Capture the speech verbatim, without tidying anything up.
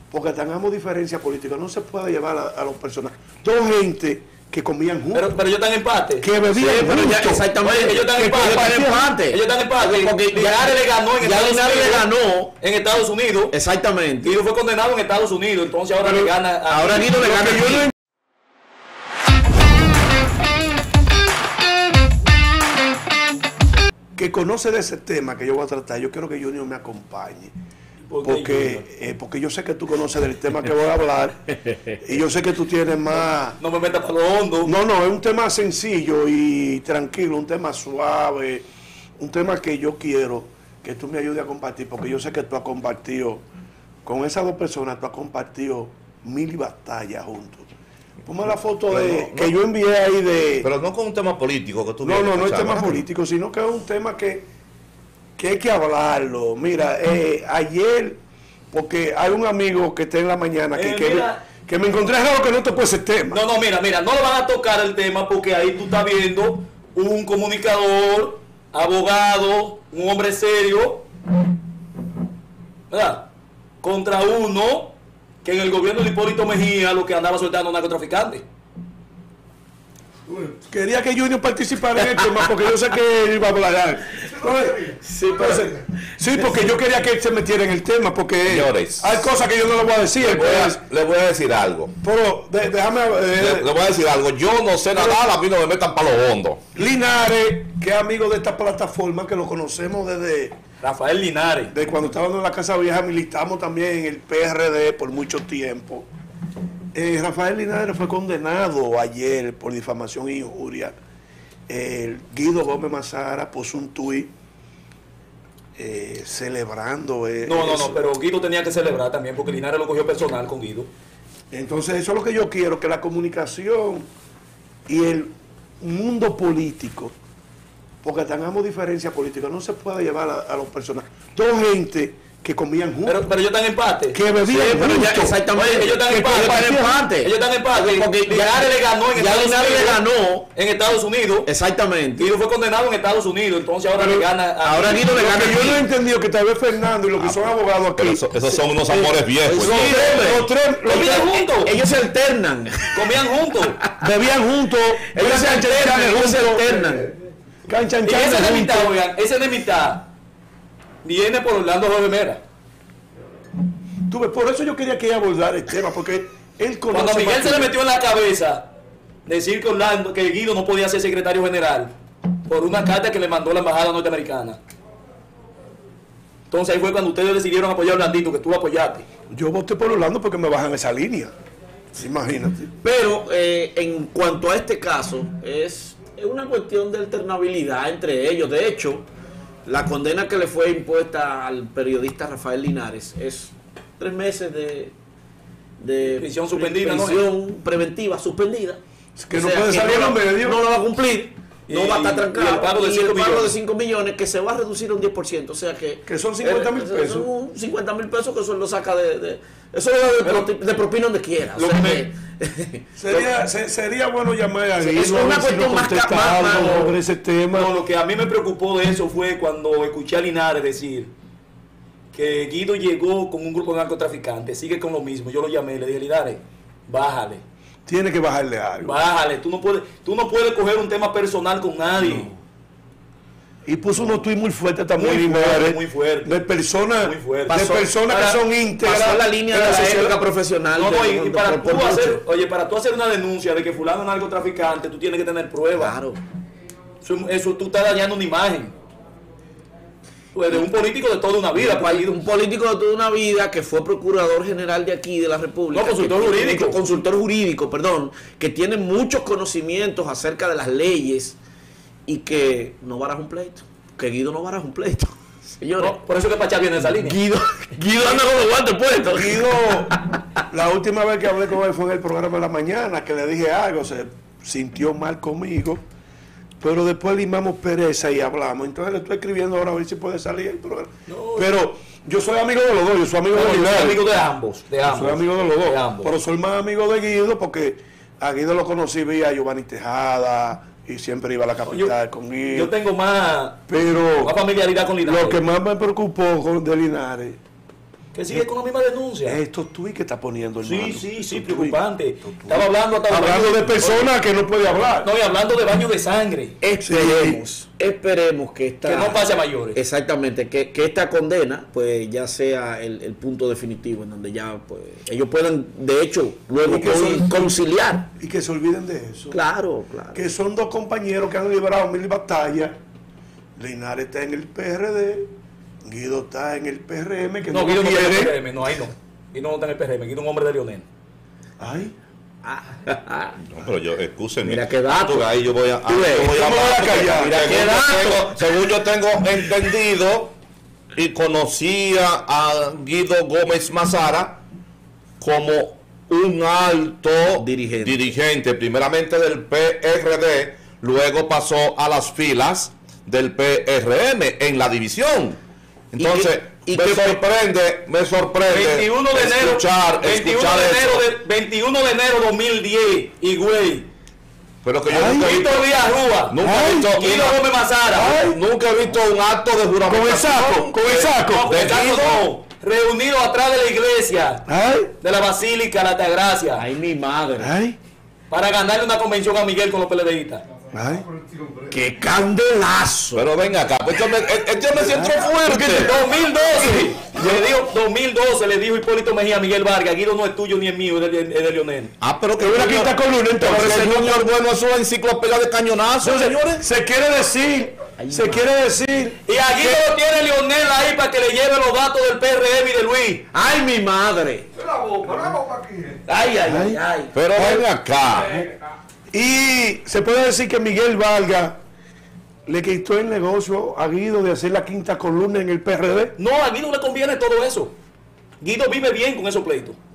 porque tengamos diferencia política, no se puede llevar a, a los personajes. Dos gente que comían juntos. Pero, pero ellos están en empate. Que bebían sí, pero ya, juntos. exactamente. Oye, ellos están en empate. Ellos están en empate. Porque Linares le ganó en ya Estados Linares Unidos. le ganó en Estados Unidos. Exactamente. Guido fue condenado en Estados Unidos. Entonces ahora pero, le gana. A ahora Guido le gana. Yo no que conoce de ese tema que yo voy a tratar, yo quiero que Junior me acompañe. Porque, eh, porque yo sé que tú conoces del tema que voy a hablar y yo sé que tú tienes más... No, no me metas para lo hondo. No, no, es un tema sencillo y tranquilo, un tema suave, un tema que yo quiero que tú me ayudes a compartir, porque yo sé que tú has compartido, con esas dos personas, tú has compartido mil batallas juntos. Ponme la foto de, no, que no, yo envié ahí de... Pero no con un tema político que tú No, no, no es tema ¿no? político, sino que es un tema que, que hay que hablarlo. Mira, eh, ayer, porque hay un amigo que está en la mañana que, Eh, que, mira, que me encontré raro que no tocó ese tema. No, no, mira, mira, no le van a tocar el tema porque ahí tú estás viendo un comunicador, abogado, un hombre serio, ¿verdad? Contra uno que en el gobierno de Hipólito Mejía lo que andaba soltando narcotraficantes. Quería que Junior participara en el tema porque yo sé que él iba a hablar. Sí, entonces, sí, porque yo quería que él se metiera en el tema porque Señores, hay cosas que yo no le voy a decir. Le voy a, le voy a decir algo. Pero de, déjame... Eh, le, le voy a decir algo. Yo no sé nadar, a mí no me metan para los hondos. Linares, que es amigo de esta plataforma, que lo conocemos desde... Rafael Linares. De cuando estábamos en la Casa Vieja, militamos también en el P R D por mucho tiempo. Eh, Rafael Linares fue condenado ayer por difamación e injuria. Eh, Guido Gómez Mazara puso un tuit eh, celebrando eh, No, no, eso. no, pero Guido tenía que celebrar también porque Linares lo cogió personal con Guido. Entonces eso es lo que yo quiero, que la comunicación y el mundo político, porque tengamos diferencia política, no se puede llevar a, a los personajes. Dos gente que comían juntos. Pero, pero ellos están en empate. Que bebían Sí, pero ya, juntos. exactamente. Oye, ellos están en empate. Ellos están en empate. Ellos están en empate. Porque Linares le ganó en ya Estados Linares Unidos. le ganó En Estados Unidos. Exactamente. Guido fue condenado en Estados Unidos. Entonces ahora Pero le gana. A ahora Guido le Lo gana. que yo no he entendido que tal vez Fernando y los que son abogados aquí. Pero eso, esos son unos amores viejos. Los ¿no? tres, los tres, los Comían tres juntos. Ellos se alternan. Comían juntos. bebían juntos. Ellos se alternan. Ellos se alternan. Canchan, Y esa enemistad, oigan, esa enemistad viene por Orlando Jorge Mera. Tú ves, por eso yo quería que ella abordara el tema, porque él conoce. Cuando a Miguel más se le que- metió en la cabeza decir que Orlando, que Guido no podía ser secretario general por una carta que le mandó la embajada norteamericana. Entonces ahí fue cuando ustedes decidieron apoyar a Orlandito, que tú lo apoyaste. Yo voté por Orlando porque me bajan esa línea. Imagínate. Pero eh, en cuanto a este caso, es, es una cuestión de alternabilidad entre ellos. De hecho, la condena que le fue impuesta al periodista Rafael Linares es tres meses de, de Prisión suspendida, ¿no? prisión preventiva suspendida. Que no puede salir no, a los medios. no lo va a cumplir, no Y- va a estar y trancado. el pago de y cinco el pago millones. de cinco millones que se va a reducir a un diez por ciento. O sea que. Que son cincuenta mil eh, pesos. Son cincuenta mil pesos que eso lo saca de. de eso lo da de, Pero- pro- de propina donde quiera. O lo sea que que- Sería, se- sería bueno llamar a Sí, Guido es a ver una si cuestión nos más contesta ca- más- algo más- sobre ese tema. No, lo que a mí me preocupó de eso fue cuando escuché a Linares decir que Guido llegó con un grupo de narcotraficantes, sigue con lo mismo. Yo lo llamé y le dije, Linares, bájale, Tiene que bajarle algo. bájale. Tú no puedes, tú no puedes coger un tema personal con nadie. No. Y puso unos tuits muy fuertes también, Muy fuerte, Linares, muy fuerte. de personas, Muy fuerte. de Pasó- personas para- que son íntegras. pasó la línea de la sociedad. ética profesional. No, no, y, de- y para por- por tú hacer, mucho. oye, para tú hacer una denuncia de que fulano es narcotraficante, tú tienes que tener pruebas. Claro. Eso, eso tú estás dañando una imagen. Pues de un político de toda una vida. pues, Un político de toda una vida que fue procurador general de aquí, de la República. No, consultor que tiene jurídico. mucho- consultor jurídico, perdón. Que tiene muchos conocimientos acerca de las leyes y que no baraja un pleito. Que Guido no baraja un pleito. Señores, no, por eso que Pachá viene en esa línea. Guido, Guido anda con los guantes puestos. Guido, la última vez que hablé con él fue en el programa de la mañana, que le dije algo, se sintió mal conmigo, pero después limamos pereza y hablamos. Entonces le estoy escribiendo ahora a ver si puede salir el programa. No, pero yo soy amigo de los dos, yo soy amigo No, de yo soy Linares. amigo de ambos, de Yo ambos. soy amigo de los dos, de ambos. pero soy más amigo de Guido porque a Guido lo conocí vía Giovanni Tejada y siempre iba a la capital yo, con Guido. yo tengo más, Pero más familiaridad con Linares. lo que más me preocupó con de Linares Que sigue con la misma denuncia. Estos tuits que está poniendo, hermano. Sí, sí, sí, Estos preocupante. tuits, estos tuits. Estaba hablando hasta Hablando de personas que no puede hablar. No, y hablando de baño de sangre. Esperemos, esperemos que esta... Que no pase a mayores. Exactamente, que, que esta condena pues ya sea el, el punto definitivo en donde ya pues ellos puedan, de hecho, luego Y que con- son- conciliar. Y que se olviden de eso. Claro, claro. Que son dos compañeros que han librado mil batallas. Linares está en el P R D, Guido está en el P R M, que No, no, Guido lo no está en el quiere. P R M, no, ahí no. Guido no está en el P R M, Guido es un hombre de Leonel. Ay, No, pero yo, excúsenme. Mira qué dato. Tú, ahí yo voy a, Tú ves, yo voy a yo me voy a hablar, callar. porque Mira qué según, yo dato. tengo, según yo tengo entendido y conocía a Guido Gómez Mazara como un alto Dirigente. dirigente, primeramente del P R D, luego pasó a las filas del P R M en la división. Entonces, ¿Y qué- y me qué- sorprende, me sorprende veintiuno de enero, escuchar, veintiuno escuchar de enero eso. de, veintiuno de enero dos mil diez, y güey, Pero que yo Ay, nunca he Guido visto, Díaz Rúa, nunca he Ay, visto Guido una- Gómez Mazara, Ay. nunca he visto un acto de juramento. Con el saco, con el saco. no, de Ricardo, Guido. no, reunido atrás de la iglesia ay, de la Basílica La Altagracia Ay, mi madre. ay, para ganarle una convención a Miguel con los PLDistas. ay. ¡Qué candelazo! Pero venga acá, pues échame, é- échame centro fuerte. dos mil doce, le dijo, dos mil doce le dijo Hipólito Mejía a Miguel Vargas, Guido no es tuyo ni es mío, es de, es de Leonel. Ah, pero que Es una Junior- quinta columna, pero entonces. que Junior Bueno es una enciclopedia de cañonazos, señores. Se quiere decir, se quiere decir. Y a Guido lo tiene Leonel ahí para que le lleve los datos del P R M y de Luis. ¡Ay, mi madre! ¡Ay, ay, ay! ay. Pero venga acá. Y se puede decir que Miguel Vargas le quitó el negocio a Guido de hacer la quinta columna en el P R D. No, a Guido le conviene todo eso. Guido vive bien con esos pleitos.